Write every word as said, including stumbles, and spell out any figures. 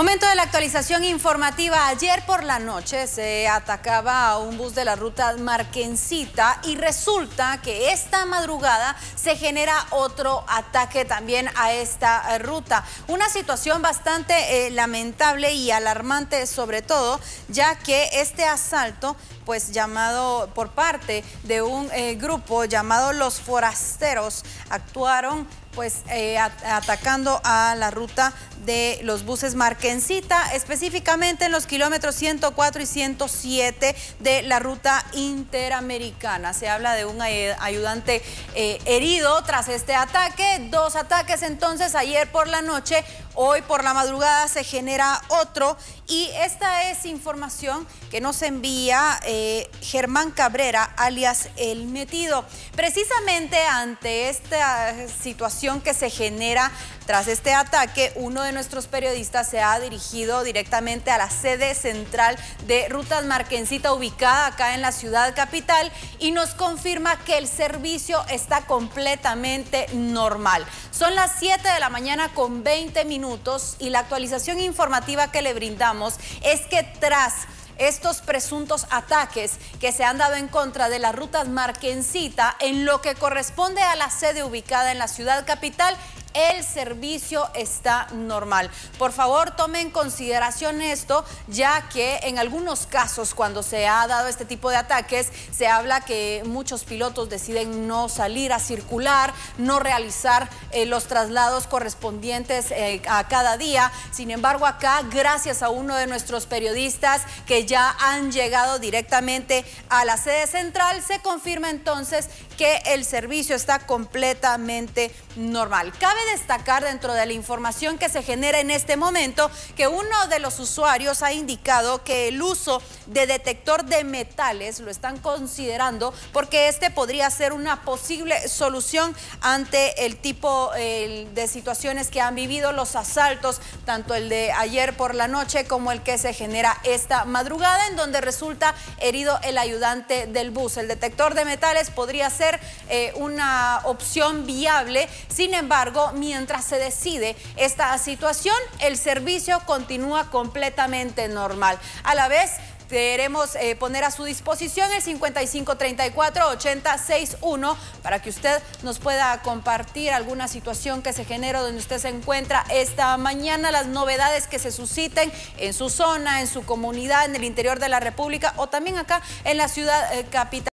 Momento de la actualización informativa. Ayer por la noche se atacaba a un bus de la ruta Marquencita y resulta que esta madrugada se genera otro ataque también a esta ruta. Una situación bastante eh, lamentable y alarmante, sobre todo ya que este asalto pues llamado por parte de un eh, grupo llamado Los Forasteros actuaron pues eh, at atacando a la ruta de los buses Marquencita, específicamente en los kilómetros ciento cuatro y ciento siete de la ruta interamericana. Se habla de un ayudante eh, herido tras este ataque, dos ataques entonces ayer por la noche, hoy por la madrugada se genera otro y esta es información que nos envía eh, Germán Cabrera, alias El Metido. Precisamente ante esta situación que se genera tras este ataque, uno de nuestros periodistas se ha dirigido directamente a la sede central de Rutas Marquencita, ubicada acá en la ciudad capital, y nos confirma que el servicio está completamente normal. Son las siete de la mañana con veinte minutos y la actualización informativa que le brindamos es que tras estos presuntos ataques que se han dado en contra de las rutas Marquencita, en lo que corresponde a la sede ubicada en la ciudad capital, el servicio está normal. Por favor, tome en consideración esto, ya que en algunos casos cuando se ha dado este tipo de ataques, se habla que muchos pilotos deciden no salir a circular, no realizar eh, los traslados correspondientes eh, a cada día. Sin embargo, acá, gracias a uno de nuestros periodistas que ya han llegado directamente a la sede central, se confirma entonces que el servicio está completamente normal. Cabe destacar dentro de la información que se genera en este momento que uno de los usuarios ha indicado que el uso de detector de metales lo están considerando porque este podría ser una posible solución ante el tipo eh, de situaciones que han vivido los asaltos, tanto el de ayer por la noche como el que se genera esta madrugada, en donde resulta herido el ayudante del bus. El detector de metales podría ser eh, una opción viable. Sin embargo, mientras se decide esta situación, el servicio continúa completamente normal. A la vez, queremos eh, poner a su disposición el cincuenta y cinco treinta y cuatro ochenta sesenta y uno para que usted nos pueda compartir alguna situación que se genera donde usted se encuentra esta mañana, las novedades que se susciten en su zona, en su comunidad, en el interior de la República o también acá en la ciudad eh, capital.